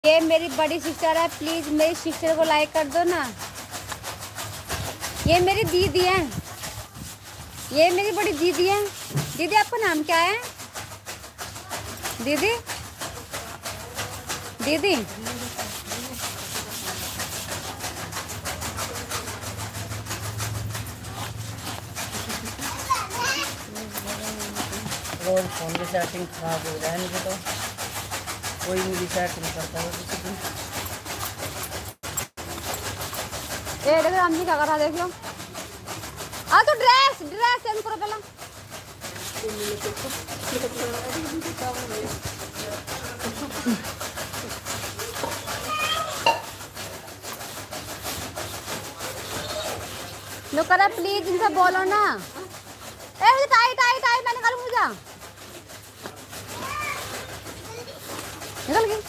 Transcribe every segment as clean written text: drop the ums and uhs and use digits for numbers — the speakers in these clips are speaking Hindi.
ये मेरी बड़ी सिस्टर है, प्लीज मेरी सिस्टर को लाइक कर दो ना। ये मेरी दीदी है, ये मेरी बड़ी दीदी है। दीदी आपका नाम क्या है? दीदी दीदी रोज फोन की सेटिंग खराब हो जाए मुझे तो कोई मेरी सेटिंग करता है किसी दिन। ए देखो हम जी क्या कर रहा देखियो। आ तो ड्रेस ड्रेस चेंज करो पहला। लो करा प्लीज इनसे बोलो ना। ए मुझे टाइट टाइट टाइट मैं निकालूं मुझे। निकल गई।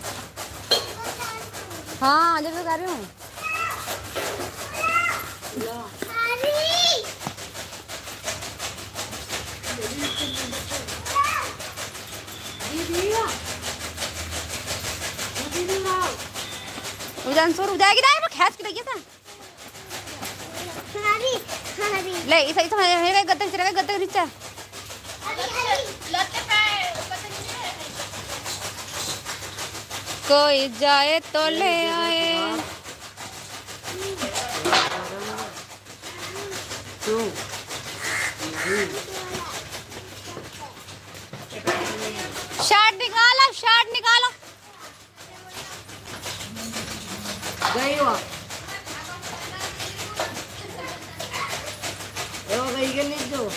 हाँ जब कर रही हूँ। हो जाएगी ना वो खींच के लगी था। ले इसे मेरे गद्दे चलेगा गद्दे के नीचे। कोई जाए तो ले आए। शर्ट निकालो शर्ट निकालो। गई हो गई के नीचे जो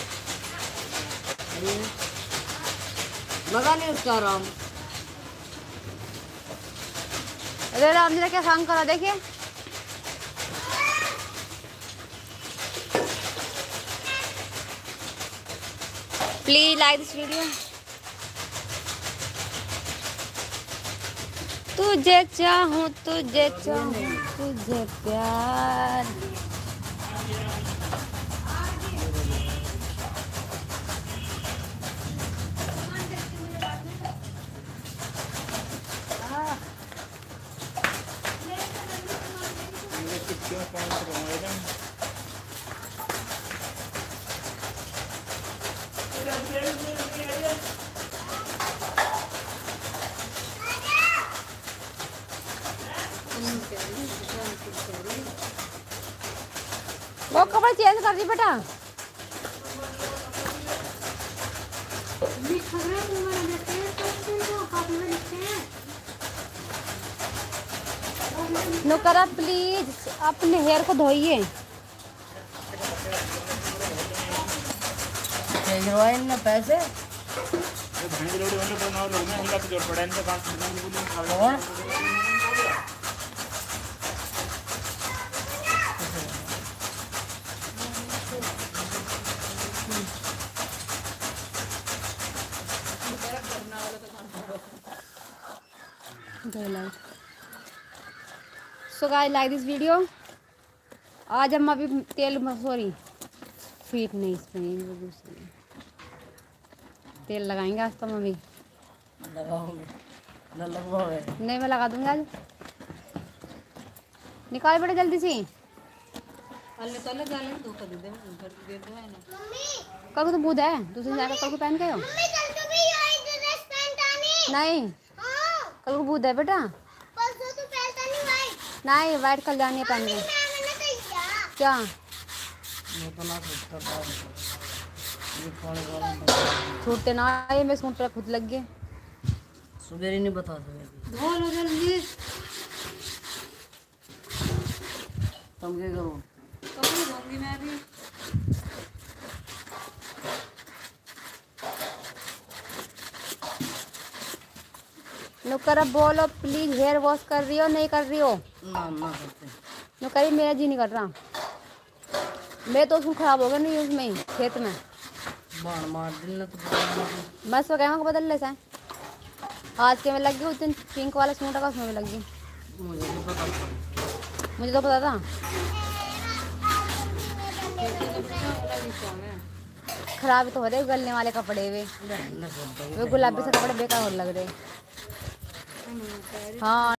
मजा नहीं उसका आराम। अरे राम जी क्या काम करा देखिए। Please like this video. तुझे चाहूं तुझे प्यार। वो कपड़े चेंज कर दी बेटा। नुकरा प्लीज अपने हेयर को धोइए। ना पैसे so guys like this video. आज हम अभी तेल सॉरी फीट नहीं इसमें तेल लगाएंगे आज तो हम अभी। नहीं मैं लगा दूंगा आज। निकाल बेटा जल्दी से। कल को तो बुध है दूसरी जाकर कल को पहन के हो। नहीं कल को बुध है बेटा। नहीं वाइट कल जानी है पहन के। क्या छूटते ना आए मैं सूट पर खुद लग गए। सुबह नहीं बता बोलो जल्दी। तुम क्या करो कपड़े धोंगी मैं भी। नुकरा बोलो प्लीज हेयर वॉश कर रही हो नहीं कर रही हो? ना करते। नुकरी मेरा जी नहीं कर रहा। मैं तो उसमें खराब हो गया नहीं उसमें ही खेत में मार दिल तो बस वो कहना बदल ले सां। आज के में लग गई उस दिन पिंक वाला सूट का उसमें लग गई। मुझे तो पता था। खराब तो हो रहे गलने वाले कपड़े वे गुलाबी से कपड़े बेकार हो लग रहे। हाँ